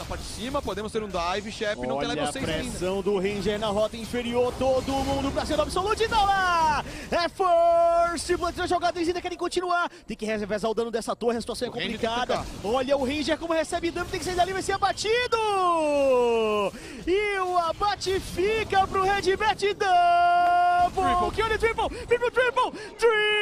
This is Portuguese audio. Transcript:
na parte de cima, podemos ter um dive, chefe, não tem level 6 ainda. Olha a pressão do Ranger na rota inferior, todo mundo pra ser absolute, não lá! É First Blood na jogada, eles ainda querem continuar, tem que revezar o dano dessa torre, a situação é complicada. Olha o Ranger como recebe dano, tem que sair dali, vai ser abatido! E o abate fica pro Redbert Double! Que olha o triple!